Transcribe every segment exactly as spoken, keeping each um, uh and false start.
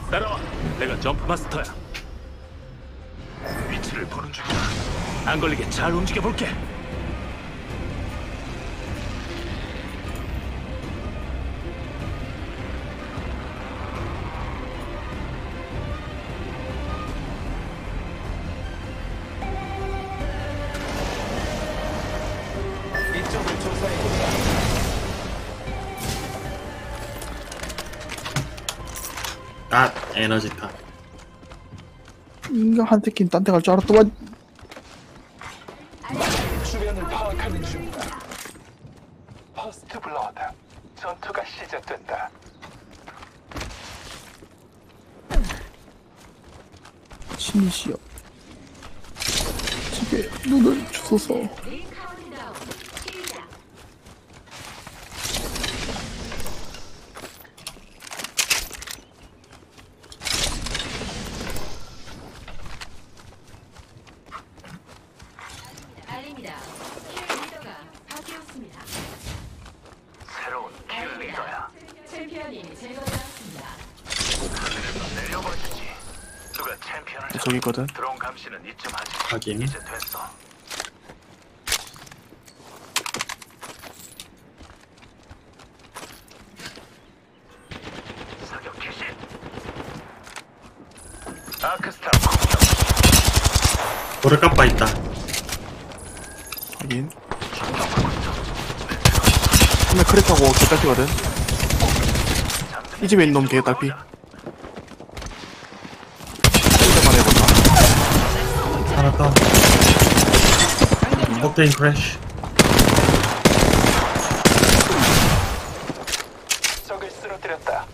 따라와. 내가 점프 마스터야. 위치를 보는 중이야. 안 걸리게 잘 움직여 볼게. 이쪽을 조사해보자. 아, 에너지타. 인간 한 새끼는 딴 데 갈 줄 알았더만. 주변을 파악하는 중이다. 퍼스트 블러드. 전투가 시작된다. 신이시여, 집에 눈을 주소서. 알립니다. 킬 리더가 바뀌었습니다. 새로운 킬 리더야. 챔피언이 제거되었습니다. 내려버리지. 누가 챔피언을 잡... 저기 있거든. 드론 감시는 이쯤 하지. 확인. 이제 됐어. 사격 개시. 아크스타 공격. 돌을 깜빠 있다. 확인. 처음에 크랙하고 개딸피거든. 이 집에 있는 놈 개딸피. 혼자만 해본다. 하나 더. 옥테인 크래쉬. 적을 쓰러뜨렸다.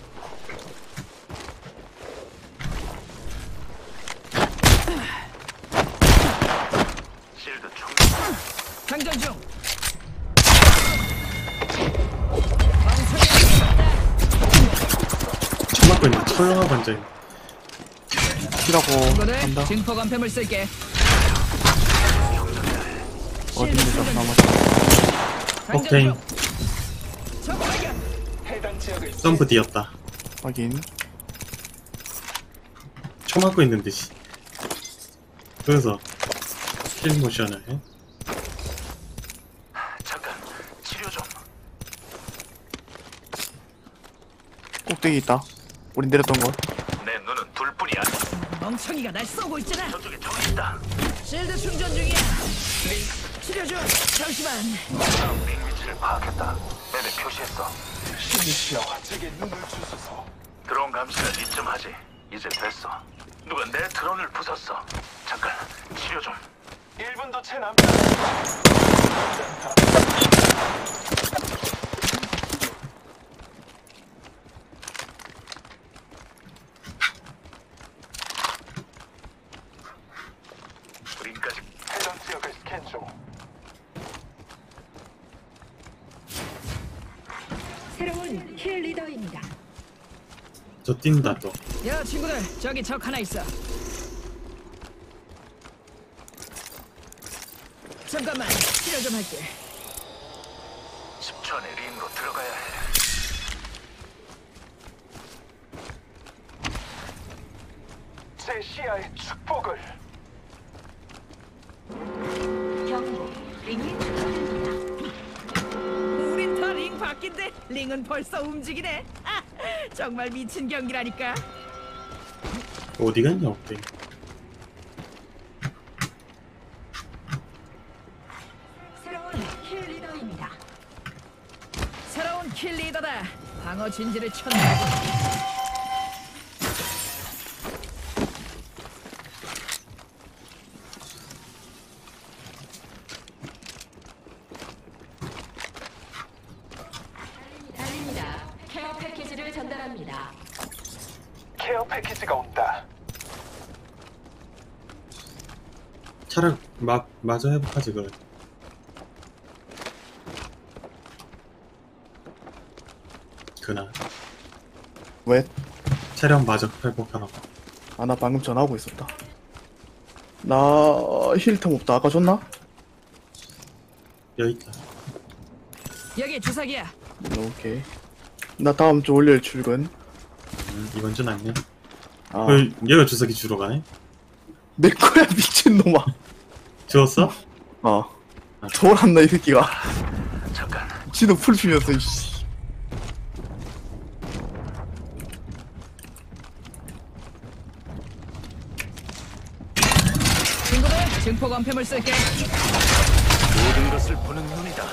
실드 충. 장전 중. 총 맞고 있는 소형하고 앉아있네. 키라고 이거를 간다. 증폭 원팸을 쓸게. 어딘데 저 남았어. 옥테인. 적 발견. 해당 지역을 점프 뒤였다. 확인. 총 맞고 있는 듯이. 그래서 킬 모션을 해. 잠깐 치료 좀. 꼭대기 있다. 우리 내렸던 거. 내 눈은 둘뿐이야. 멍청이가 날 쏘고 있잖아. 저쪽에 적이 있다. 실드 충전 중이야. 치료 중. 잠시만. 링 위치를 파악했다. 내내 표시했어. 신이시여, 제게 눈을 주소서. 드론 감시는 이쯤 하지. 이제 됐어. 누가 내 드론을 부쉈어. 잠깐 치료 좀. 일 분도 채 남지 않았다. 우린까지. 해당 지역을 스캔 중. 새로운 킬 리더입니다. 저 뛴다 또. 야 친구들, 저기 적 하나 있어. 잠깐만, 치료 좀 할게. 십 초 안에 링으로 들어가야 해. 제 시야의 축복을. 경고. 링이 축소됩니다. 우린 다 링 바뀐데 링은 벌써 움직이네. 아, 정말 미친 경기라니까. 어디 갔냐 옥테인. 새로운 킬 리더입니다. 새로운 킬 리더다. 방어 진지를 쳤네. 알립니다. 케어 패키지를 전달합니다. 케어 패키지가 온다. 차라리 마, 마저 회복하지 그래. 그나 왜? 체력 마저 회복하라고. 아, 나 방금 전화하고 있었다. 나 힐템 없다. 아까 줬나? 여기 있다. 여기 주사기야. 오케이. 나 다음 주 월요일 출근. 음, 이번 주는 아니네. 아, 그 얘가 주사기 주러 가네? 내 거야 미친놈아. 주웠어? 어. 졸았나 이 새끼가. 잠깐. 지도 풀 피면서 이씨. 친구들, 증폭 원팸을 쓸게. 모든 것을 보는 눈이다.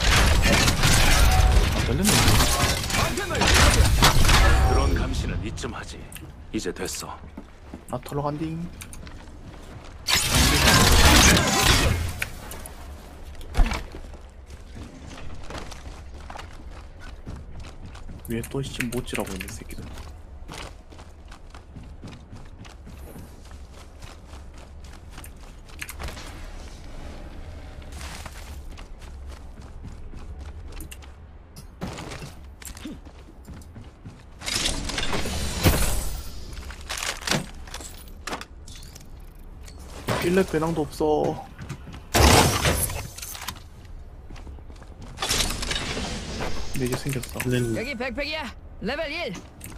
열렸네. 드론 감시는 이쯤 하지. 이제 됐어. 나 털러 간딩. 위에 또 씨 못지라고 있는 새끼들. 일렙 배낭도 없어. 네 개 생겼어. 는 여기 백팩이야. 레벨 일.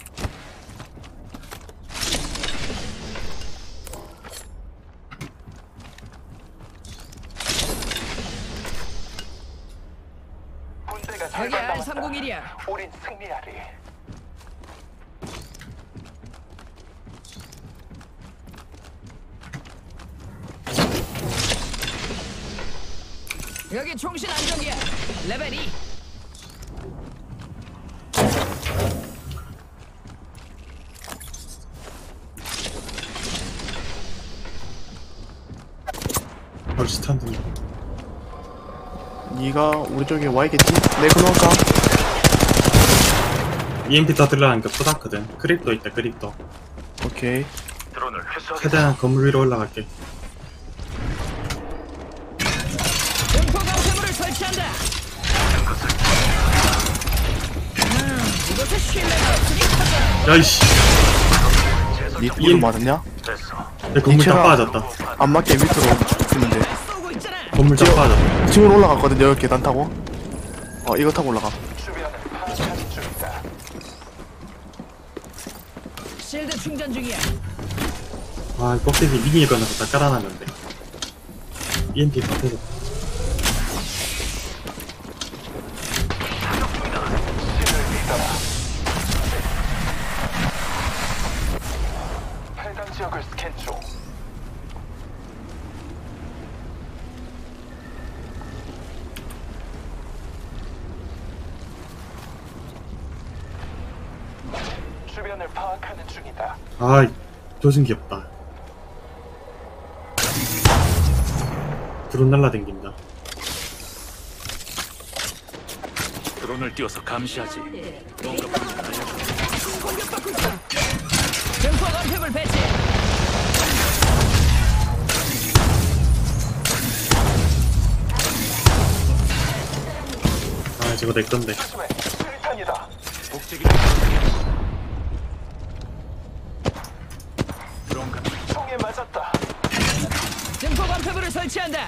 군대가 여기 절반 알 남았다. 삼공일이야. 우린 승리하리. 여기 총신 안정이야. 레벨 이. 바로 스탄드. 네가 우리 쪽에 와야겠지? 내가 넣을까? 이엠피 터뜨리려니까 쏟았거든. 크립도 있다, 크립도. 오케이. 드론을 회수하겠어. 최대한 건물 위로 올라갈게. 증폭 원팸을 설치한다. 음, 이것은 신뢰가 없으니 터져. 야이씨. 니 이- 이름 맞았냐? 됐어. 내 건물 다 이체가- 빠졌다. 안 맞게 밑으로 쓰는데. 쏘고 있잖아. 건물 다 빠졌다. 지금 올라갔거든 여기 계단 타고. 어 이거 타고 올라가. 주변을 파악하는 중이다. 실드 충전 중이야. 아, 이 꼭대기 미니 건너서 다 깔아놨는데. 이엠피 터뜨려. 신을 믿어라. 해당 지역을 스캔 중. 주변을 파악하는 중이다. 아, 조준 귀엽다. 드론 날라댕긴다. 드론을 띄워서 감시하지. 뭔가 보이면 알려줘. 공격받고 있어. 증폭 원팸을 배치. 아, 저거 내 건데. 조심해. 수리탄이다. 복제기. 드론 감시. 총에 맞았다. 증폭 원팸을 설치한다.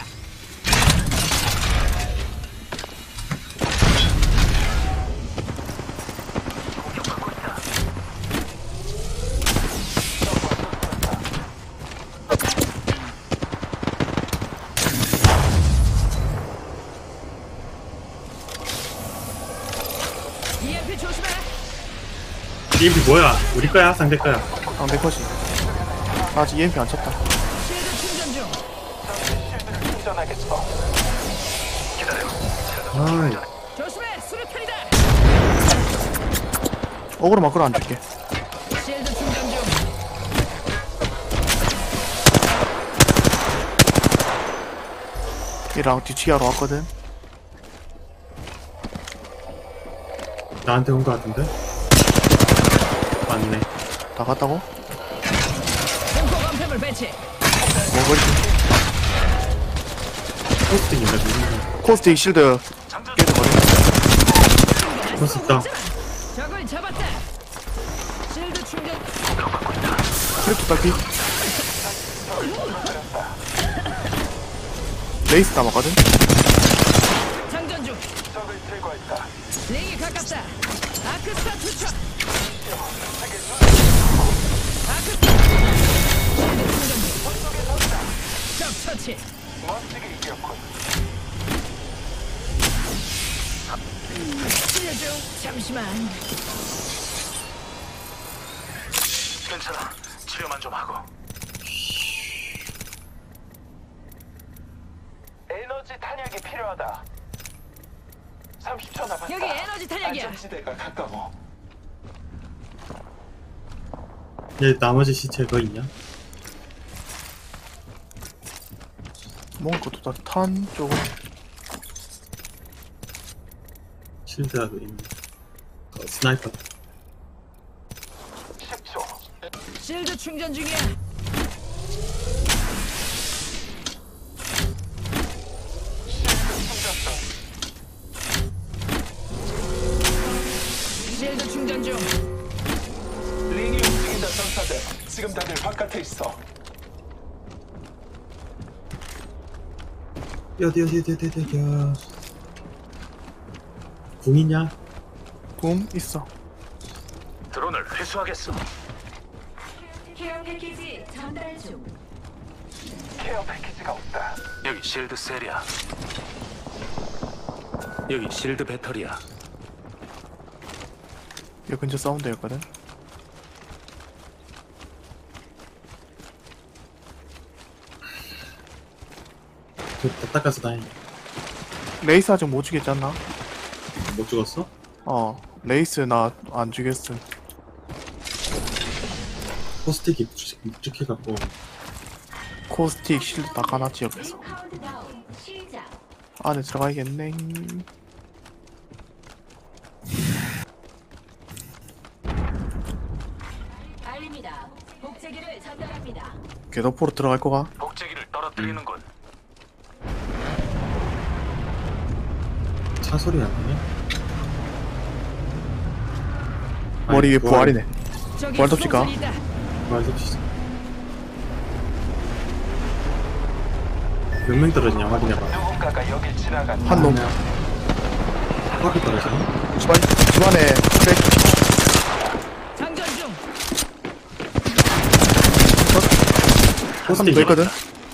이엠피 조심해. 이엠피 뭐야? 우리 거야? 상대 거야? 상대 컷이. 나 아직 이엠피 안 쳤다. 실드 충전 중. 실드를 충전하겠어. 아이, 조심해. 수류탄이다. 어그로 마크로 안 줄게. 실드 충전 중. 얘랑 뒤치기 하러 왔거든. 나한테 온 거 같은데? 맞네. 다 갔다고? 증폭 원팸을 배치. 뭐 버리지? 코스틱인가, 누군가. 코스틱 실드 깨져 버려. 코스 있다. 적을 잡았다. 실드 충전. 실드 딸피. 레이스 남았거든? 장전 중. 적을 제거했다. 링이 가깝다. 아크스타 투척. 아크스타. 배치. 멋지게 이겼군. 치료 중. 잠시만. 괜찮아. 치료만 좀 하고. 에너지 탄약이 필요하다. 삼십 초 남았다. 여기 에너지 탄약이야. 안전지대가 가까워. 얘 나머지 시체 거 있냐? 먹을 것도 다 탄 쪽으로. 실드라도 있네. 어, 스나이퍼. 십 초. 실드 충전 중이야. 실드 충전 중. 링이 움직인다 전사들. 지금 다들 바깥에 있어. 뛰어 뛰어 뛰어 뛰어 뛰어 뛰어. 궁이냐? 붐 있어. 드론을 회수하겠어. 케어 패키지 전달 중. 케어 패키지가 없다. 여기 실드 셀이야. 여기 실드 배터리야. 여기 근처 사운드였거든. 다 닦아서 다행이야. 레이스 아직 못 죽였지 않나? 못 죽었어? 어 레이스 나 안 죽였음. 포스틱이 묵직해갖고 코스틱 실드 다 가놨지 옆에서. 링 카운트다운 시작. 안에 들어가야겠네. 알립니다. 복제기를 전달합니다. 궤도포로 들어갈 거가? 복제기를 떨어뜨리는군. 차 소리 안 나네? 머리 위에 아니, 부활이네. 저기 부활 덮칠까? 수송선이 있다. 부활 덮치자. 몇 명 떨어지냐 확인해봐. 누군가가 여길 지나간다. 한 놈. 확인 떨어지네? 집안 집안에 크랙. 장전 중. 한 놈 더 있거든.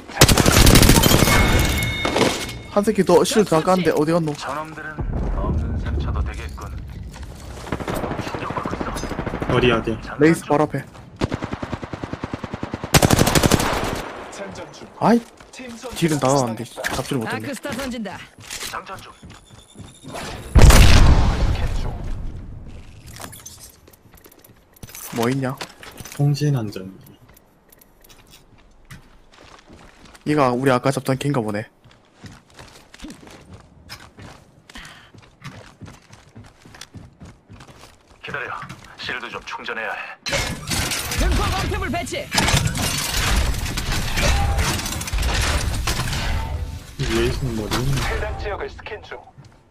한 새끼 더 실드 다 깠는데 어디 갔노? 저놈들은 없는 상처도 되겠군. 충격받고 있어. 어디 어디? 레이스 바로 앞에. 장전 중. 아이 팀 선수가 딜은 다 나왔는데 사망했다. 잡지를 못했네. 아크스타 던진다. 장전 중. 캔 중. 뭐 있냐? 통신 안전기. 얘가 우리 아까 잡던 걘가 보네. 기다려. 실드 좀 충전해야 해. 증폭 엄폐물 배치. 위에 있는 뭐지? 해당 지역을 스캔 중.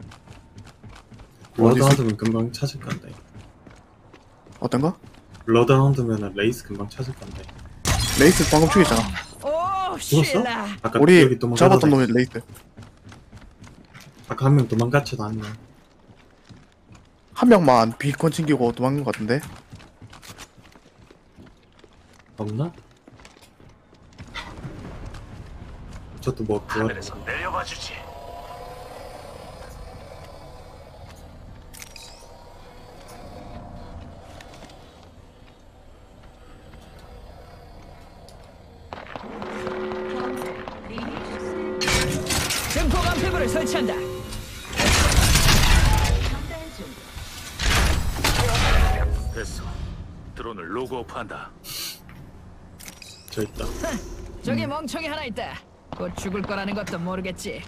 러드하운드면 금방 찾을 건데. 어떤 거? 러드하운드면 레이스 금방 찾을 건데. 레이스 방금 죽였잖아. 오, 죽었어? 쉴라. 아까 우리 여기 도망가다 잡았던 놈이 레이스. 아까 한 명 도망갔지도 않네. 한 명만 비콘 챙기고 도망간 것 같은데. 없나? 저도 뭐 그거 하늘에서 내려봐 주지. 증폭 엄폐물을 설치한다. 전달 중. 됐어. 드론을 로그오프한다. 저 있다. 저기 멍청이 하나 있다. 곧 죽을 거라는 것도 모르겠지.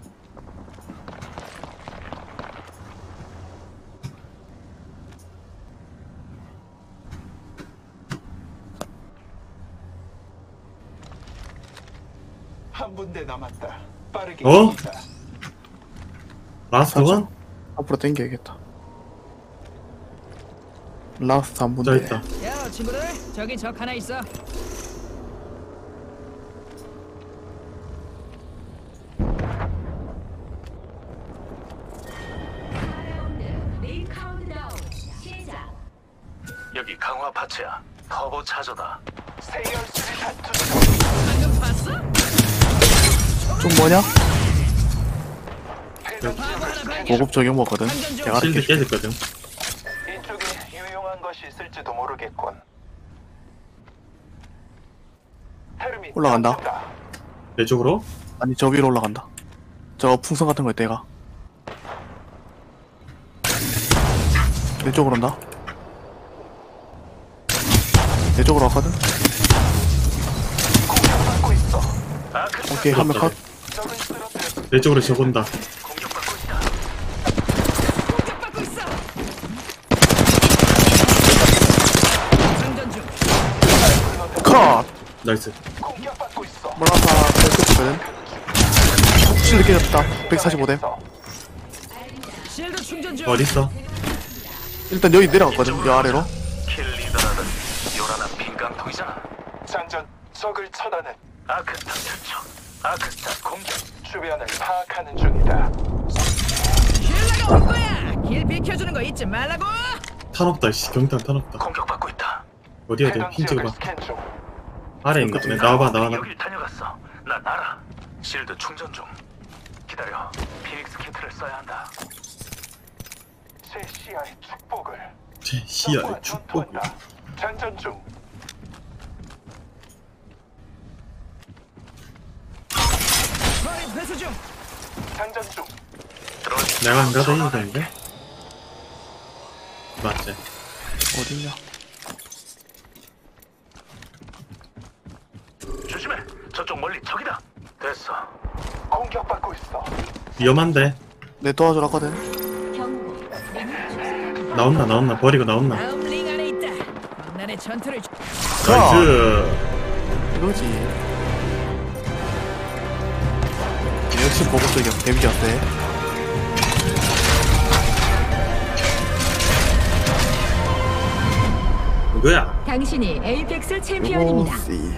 한 군데 남았다. 빠르게 어? 이기자. 라스트 원? 앞으로 당겨야겠다. 라스트 한 저 분대. 있다. 야, 친구들, 저기 적 하나 있어. 라운드 링 카운트다운 시작. 여기 강화 파츠야. 터보 차저다. 세열 수리탄 투척. 방금 봤어? 좀 뭐냐? 바보 하나 발견. 고급 적용 먹거든. 장전 중. 대가리 실드 깨. 깨졌거든. 이쪽에 유용한 것이 있을지도 모르겠군. 테르미 올라간다. 던진다. 내 쪽으로? 아니 저 위로 올라간다. 저 풍선 같은 거 내가. 내 쪽으로 온다. 내 쪽으로 왔거든. 공격받고 있어. 아크 오케이 한 명 컷. 적을 쓰러뜨려. 내 쪽으로 적온다. 공격받고 있다. 공격받고 있어. 장전 중. 컷. 나이스. 공격받고 있어. 몰라서 끝이거든. 실드 깨졌다. 백사십오 댐. 실드 충전 중. 어딨어? 일단 여기 내려갔거든. 여 아래로. 킬 리더라는 요란한 빈깡통이잖아. 장전 적을 처단해. 아크스타 투척. 아크스타 공격. 주변을 파악하는 중이다. 킬러가 올 거야. 길 비켜주는 거 잊지 말라고. 탄 없다. 씨, 경탄 탄 없다. 공격받고 있다. 어디야 돼? 해당 핀 지역을 찍어봐. 스캔 중. 아래 있는 거 같네. 나와봐 나와봐. 여길 다녀갔어. 난 알아. 실드 충전 중. 기다려. 피닉스 키트를 써야 한다. 제 시야의 축복을. 제 시야의 적과 축복. 전투한다. 장전 중. 거리 회수 중. 장전 중. 들어올 내가 안 가다 이기는데? 맞지? 어딨냐? 조심해. 저쪽 멀리 적이다. 됐어. 공격받고 있어. 위험한데? 내 도와주라 하거든. 경고. 링 나온나 나온나 버리고 나온나. 다음 링 안에 있다. 나의 전투를 주- 나이스. 이거지. 역시 고급적이야. 데미지 어때? 이거야. 당신이 에이펙스 챔피언입니다. 요거지.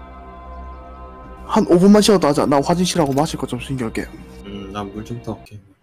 한 오 분만 쉬어도 하자. 나 화장실하고 마실 거 좀 챙겨올게. 음, 난 물 좀 더 올게.